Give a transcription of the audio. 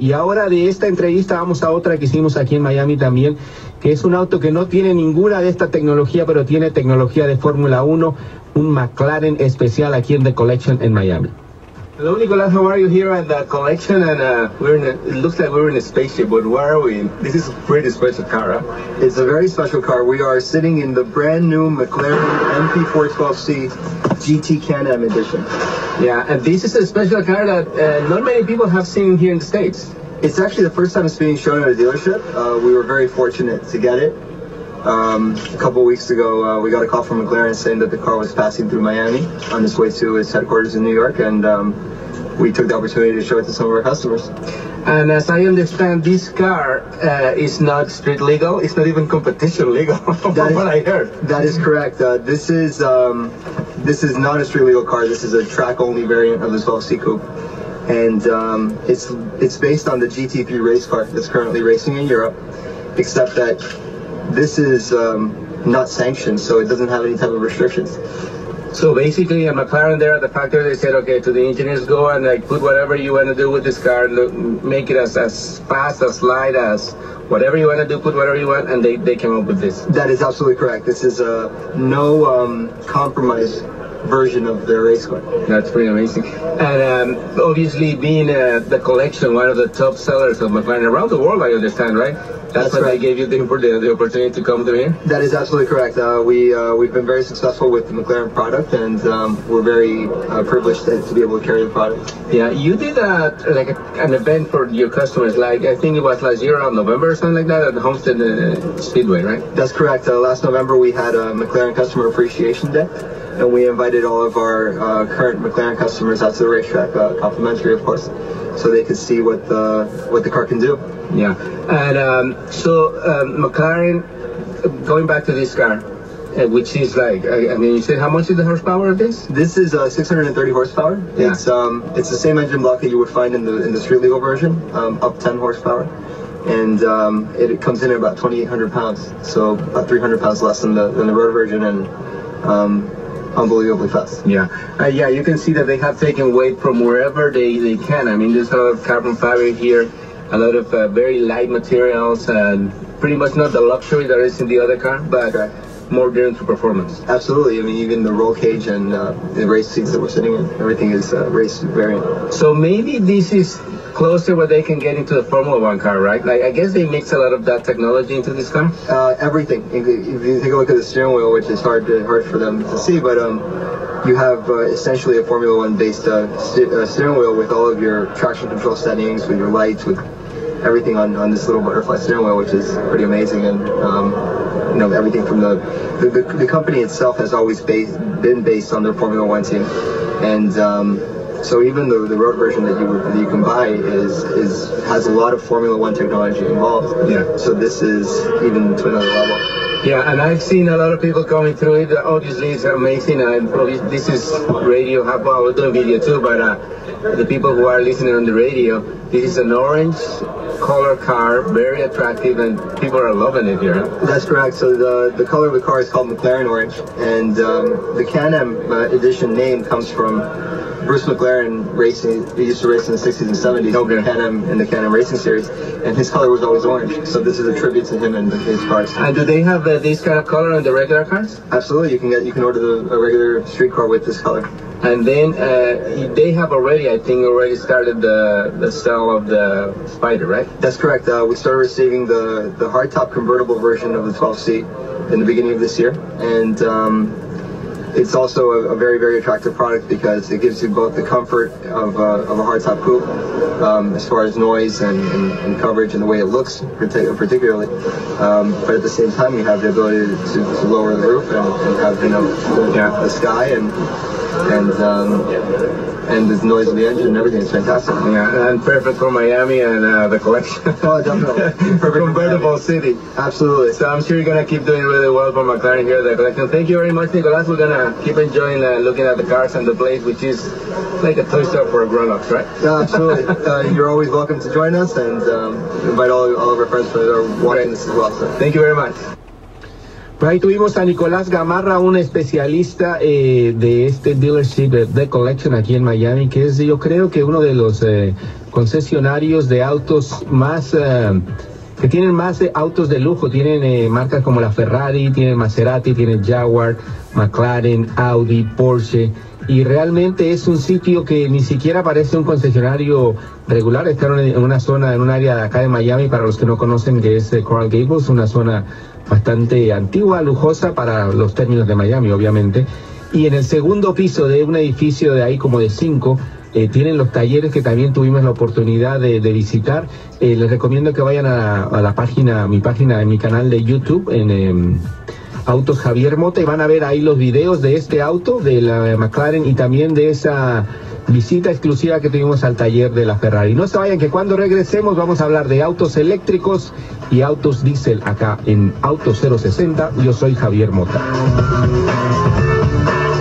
Y ahora de esta entrevista vamos a otra que hicimos aquí en Miami también, que es un auto que no tiene ninguna de esta tecnología, pero tiene tecnología de Fórmula 1, un McLaren especial aquí en The Collection en Miami. Hello, Nicolas. How are you here at the Collection? And it looks like we're in a spaceship, but where are we? This is a pretty special car, huh? It's a very special car. We are sitting in the brand new McLaren MP412C GT Can-Am edition. Yeah, and this is a special car that not many people have seen here in the States. It's actually the first time it's being shown at a dealership. We were very fortunate to get it. A couple of weeks ago, we got a call from McLaren saying that the car was passing through Miami on its way to its headquarters in New York, and we took the opportunity to show it to some of our customers. And as I understand, this car is not street legal. It's not even competition legal, from what I heard. That is correct. This is not a street legal car. This is a track-only variant of the 12C Coupe. And it's based on the GT3 race car that's currently racing in Europe, except that this is not sanctioned, so it doesn't have any type of restrictions. So basically, at McLaren there at the factory, they said, okay, to the engineers, go and like put whatever you want to do with this car, make it as fast, as light, as whatever you want to do, put whatever you want, and they came up with this. That is absolutely correct. This is a no compromise version of their race car. That's pretty amazing. And obviously, being the Collection, one of the top sellers of McLaren around the world, I understand, right? That's why they gave you the opportunity to come to here? That is absolutely correct. We've been very successful with the McLaren product, and we're very privileged to be able to carry the product. Yeah, you did an event for your customers, like I think it was last year around November or something like that at Homestead Speedway, right? That's correct. Last November we had a McLaren Customer Appreciation Day, and we invited all of our current McLaren customers out to the racetrack, complimentary of course, so they could see what the car can do. Yeah, and McLaren, going back to this car, which is like, I mean, you said how much is the horsepower of this? This is 630 horsepower. Yeah. It's the same engine block that you would find in the street legal version, up 10 horsepower, and it comes in at about 2,800 pounds, so about 300 pounds less than the road version, and unbelievably fast. Yeah, yeah, you can see that they have taken weight from wherever they can. I mean, there's a lot of carbon fiber here, a lot of very light materials, and pretty much not the luxury that is in the other car, but more driven to performance. Absolutely. I mean, even the roll cage and the race seats that we're sitting in, everything is race variant. So maybe this is closer where they can get into the Formula One car, right? Like, I guess they mix a lot of that technology into this car? Everything. If you take a look at the steering wheel, which is hard for them to see, but you have essentially a Formula One based steering wheel with all of your traction control settings, with your lights, with everything on this little butterfly steering wheel, which is pretty amazing. And you know, everything from the company itself has always been based on their Formula One team, and so even the road version that you can buy has a lot of Formula One technology involved. Yeah. So this is even to another level. Yeah, and I've seen a lot of people coming through it. Obviously, it's amazing. And this is radio. Well, we're doing video too, but the people who are listening on the radio, this is an orange color car, very attractive, and people are loving it here. That's correct. So the color of the car is called McLaren Orange, and the Can-Am edition name comes from Bruce McLaren racing. He used to race in the 60s and 70s in the Can-Am Racing Series, and his color was always orange. So this is a tribute to him and his cars. And do they have this kind of color on the regular cars? Absolutely. You can order a regular street car with this color. And then they have already started the sale of the Spider, right? That's correct. We started receiving the hardtop convertible version of the 12C in the beginning of this year, and it's also a very, very attractive product because it gives you both the comfort of a hardtop coupe, as far as noise and coverage and the way it looks, particularly. But at the same time, you have the ability to lower the roof and have the sky and the noise of the engine and everything is fantastic. Yeah, and perfect for Miami and the Collection. Oh, definitely. Perfect. Convertible city. Absolutely. So I'm sure you're going to keep doing really well for McLaren here at the Collection. Thank you very much, Nicolas. We're going to keep enjoying looking at the cars and the place, which is like a toy store for grown-ups, right? Yeah, absolutely. You're always welcome to join us, and invite all of our friends that are watching this as well. So. Thank you very much. Pues ahí tuvimos a Nicolás Gamarra, un especialista de este dealership de The Collection aquí en Miami, que es yo creo que uno de los concesionarios de autos más que tienen más autos de lujo. Tienen marcas como la Ferrari, tienen Maserati, tienen Jaguar, McLaren, Audi, Porsche, y realmente es un sitio que ni siquiera parece un concesionario regular. Está en una zona, en un área de acá de Miami, para los que no conocen, que es Coral Gables, una zona bastante antigua, lujosa para los términos de Miami, obviamente. Y en el segundo piso de un edificio de ahí como de 5, tienen los talleres que también tuvimos la oportunidad de visitar. Les recomiendo que vayan a la página, mi página, en mi canal de YouTube, en Autos Javier Mota, y van a ver ahí los videos de este auto, de la McLaren, y también de esa visita exclusiva que tuvimos al taller de la Ferrari. No se vayan, que cuando regresemos vamos a hablar de autos eléctricos y autos diésel acá en Auto 060. Yo soy Javier Mota.